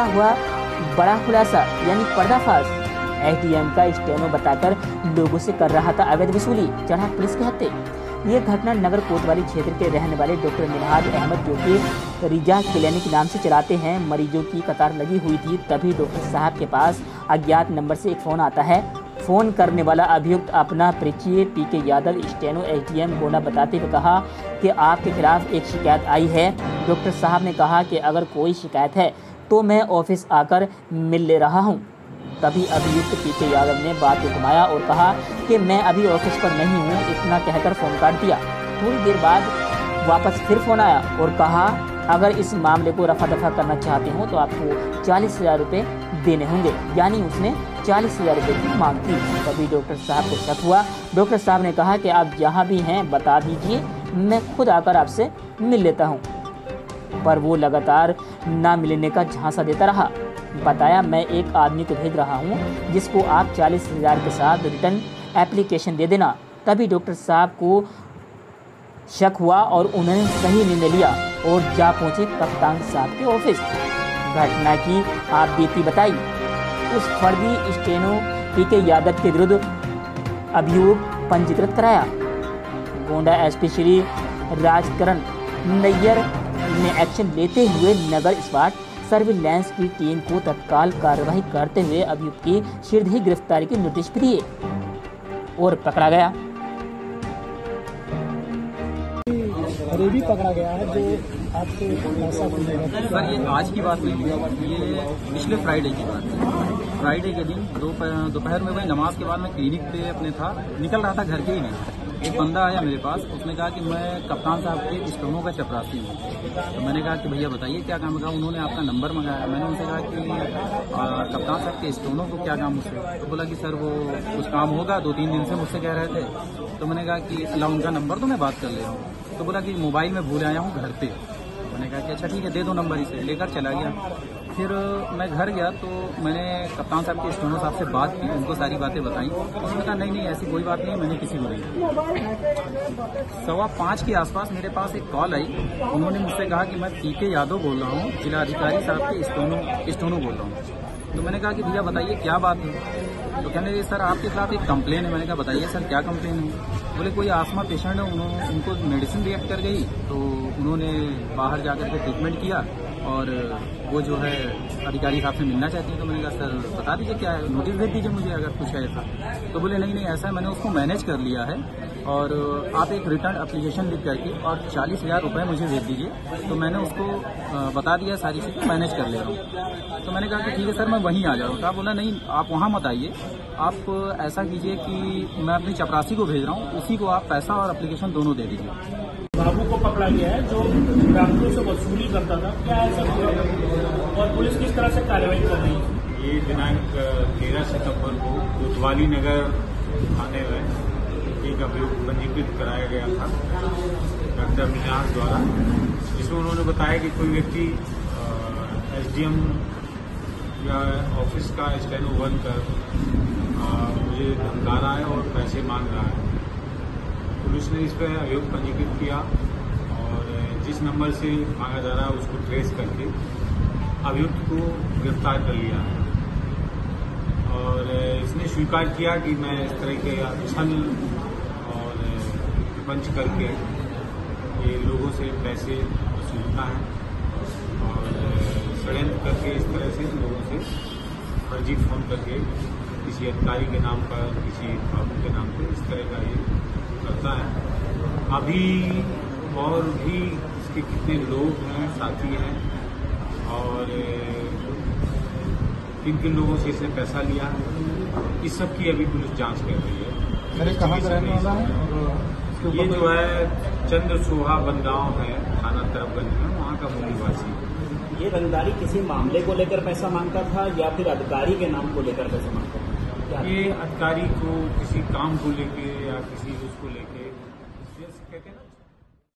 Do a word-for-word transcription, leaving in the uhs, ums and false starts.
हुआ बड़ा खुलासा यानी पर्दाफाश। एटीएम का स्टेनो बताकर लोगों से कर रहा था अवैध वसूली, चढ़ा पुलिस के हत्थे। ये घटना नगर कोतवाली क्षेत्र के रहने वाले डॉक्टर मिनहाज अहमद, जो कि रिजा क्लिनिक नाम से चलाते हैं, मरीजों की कतार लगी हुई थी। तभी डॉक्टर साहब के पास अज्ञात नंबर से एक फ़ोन आता है। फ़ोन करने वाला अभियुक्त अपना परिचय PK Yadav steno ATM Gonda बताते हुए कहा कि आपके खिलाफ एक शिकायत आई है। डॉक्टर साहब ने कहा कि अगर कोई शिकायत है तो मैं ऑफिस आकर मिल ले रहा हूँ। तभी अभियुक्त पीके यादव ने बात को घुमाया और कहा कि मैं अभी ऑफिस पर नहीं हूँ, इतना कहकर फ़ोन काट दिया। थोड़ी देर बाद वापस फिर फ़ोन आया और कहा अगर इस मामले को रफा दफा करना चाहते हो तो आपको चालीस हज़ार रुपये देने होंगे, यानी उसने चालीस हज़ार रुपये की मांग की। तभी डॉक्टर साहब को शक हुआ। डॉक्टर साहब ने कहा कि आप जहाँ भी हैं बता दीजिए, मैं खुद आकर आपसे मिल लेता हूँ। पर वो लगातार ना मिलने का झांसा देता रहा। बताया मैं एक आदमी को भेज रहा हूँ जिसको आप चालीस हज़ार के साथ रिटर्न एप्लीकेशन दे देना। तभी डॉक्टर साहब को शक हुआ और उन्होंने सही निर्णय लिया और जा पहुँचे कप्तान साहब के ऑफिस। घटना की आप बीती बताई। उस फर्जी स्टेनो पीके यादव के विरुद्ध अभियोग पंजीकृत कराया। गोंडा एसपी श्री राजकरण नैयर ने एक्शन लेते हुए नगर स्पाट सर्विलांस की टीम को तत्काल कार्रवाई करते हुए अभियुक्त की शीघ्र ही गिरफ्तारी के निर्देश दिए और पकड़ा गया। अरे भी पकड़ा गया है जो आपको ऐसा सर, ये आज की बात नहीं है, ये पिछले फ्राइडे की बात है। फ्राइडे के दिन दोपहर में वही नमाज के बाद मैं क्लिनिक पे अपने था, निकल रहा था घर के ही नहीं। एक बंदा आया मेरे पास, उसने कहा कि मैं कप्तान साहब के स्टोनों का चपरासी हूँ। तो मैंने कहा कि भैया बताइए क्या काम है। उन्होंने आपका नंबर मंगाया। मैंने उनसे कहा कि आ, कप्तान साहब के स्टोनों को क्या काम मुझसे। तो बोला कि सर वो कुछ काम होगा, दो तीन दिन से मुझसे कह रहे थे। तो मैंने कहा कि अल्लाह उनका नंबर तो मैं बात कर ले रहा हूँ। तो बोला कि मोबाइल में भूल आया हूँ घर पे। मैंने कहा कि अच्छा ठीक है, दे दो नंबर इसे। लेकर चला गया। फिर मैं घर गया तो मैंने कप्तान साहब के स्टोनो साहब से बात की, उनको सारी बातें बताई। उन्होंने कहा नहीं नहीं ऐसी कोई बात नहीं है, मैंने किसी को नहीं। सवा पाँच के आसपास मेरे पास एक कॉल आई। उन्होंने मुझसे कहा कि मैं पीके यादव बोल रहा हूँ, जिलाधिकारी साहब के स्टोनो स्टोनो बोल रहा हूँ। तो मैंने कहा कि भैया बताइए क्या बात है। तो कहने लगे सर आपके खिलाफ एक कंप्लेन है। मैंने कहा बताइए सर क्या कंप्लेन है। बोले कोई आसमा पेशेंट है, उन्होंने उनको मेडिसिन रिएक्ट कर गई तो उन्होंने बाहर जाकर के ट्रीटमेंट किया और वो जो है अधिकारी साहब से मिलना चाहती हैं। तो मैंने कहा सर बता दीजिए क्या है, नोटिस भेज दीजिए मुझे अगर कुछ है ऐसा। तो बोले नहीं नहीं ऐसा है, मैंने उसको मैनेज कर लिया है और आप एक रिटर्न एप्लीकेशन लिख करके और चालीस हज़ार रुपये मुझे भेज दीजिए। तो मैंने उसको बता दिया सारी चीज़ें, मैनेज कर ले रहा हूँ। तो मैंने कहा कि ठीक है सर मैं वहीं आ जाऊँ। तो आप बोला नहीं आप वहाँ मत आइए, आप ऐसा कीजिए कि मैं अपनी चपरासी को भेज रहा हूँ, उसी को आप पैसा और एप्लीकेशन दोनों दे दीजिए। बाबू को पकड़ा गया है जो ग्रामीणों से वसूली करता था, क्या ऐसा और पुलिस किस तरह से कार्रवाई कर रही है? ये दिनांक तेरह सितंबर को कोतवाली नगर थाने में एक अभियोग पंजीकृत कराया गया था डॉक्टर मिनहाज द्वारा, जिसमें उन्होंने बताया कि कोई व्यक्ति एसडीएम या ऑफिस का स्टेनो बंद कर मुझे धमका रहा है और पैसे मांग रहा है। पुलिस ने इस पर अभियोग पंजीकृत किया और जिस नंबर से मांगा जा रहा है उसको ट्रेस करके अभियुक्त को गिरफ्तार कर लिया है। और इसने स्वीकार किया कि मैं इस तरह के छल और पंच करके ये लोगों से पैसे वसूलता है और षड्यंत्र करके इस तरह से लोगों से फर्जी फोन करके किसी अधिकारी के नाम पर, किसी बाबू के नाम पर इस तरह का ये करता है। अभी और भी इसके कितने लोग हैं, साथी हैं और किन किन लोगों से इसने पैसा लिया, इस सब की अभी पुलिस जांच कर रही है। कहाँ का रहने वाला है? ये जो है चंद्र सोहा बनगांव है, थाना तरफगंज में, वहाँ का मूल निवासी है। ये रंगदारी किसी मामले को लेकर पैसा मांगता था या फिर अधिकारी के नाम को लेकर पैसा मांगता था? ये अधिकारी को किसी काम को लेके या किसी उसको लेके कहते हैं ना।